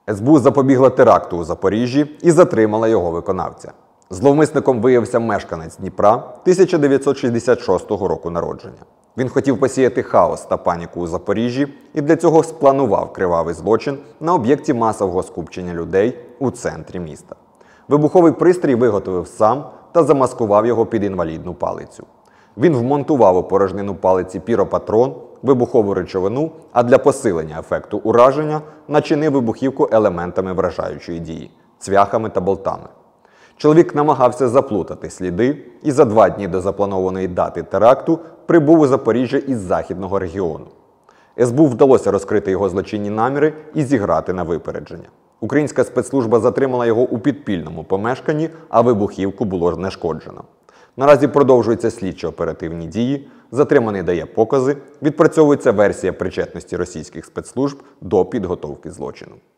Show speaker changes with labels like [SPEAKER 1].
[SPEAKER 1] СБУ запобігла теракту у Запоріжжі і затримала його виконавця. Зловмисником виявився мешканець Дніпра 1966 року народження. Він хотів посіяти хаос та паніку у Запоріжжі і для цього спланував кривавий злочин на об'єкті масового скупчення людей у центрі міста. Вибуховий пристрій виготовив сам та замаскував його під інвалідну палицю. Він вмонтував у порожнину палиці піропатрон, вибухову речовину, а для посилення ефекту ураження начинив вибухівку елементами вражаючої дії – цвяхами та болтами. Чоловік намагався заплутати сліди і за 2 дні до запланованої дати теракту прибув у Запоріжжя із західного регіону. СБУ вдалося розкрити його злочинні наміри і зіграти на випередження. Українська спецслужба затримала його у підпільному помешканні, а вибухівку було знешкоджено. Наразі продовжуються слідчо-оперативні дії, затриманий дає покази, відпрацьовується версія причетності російських спецслужб до підготовки злочину.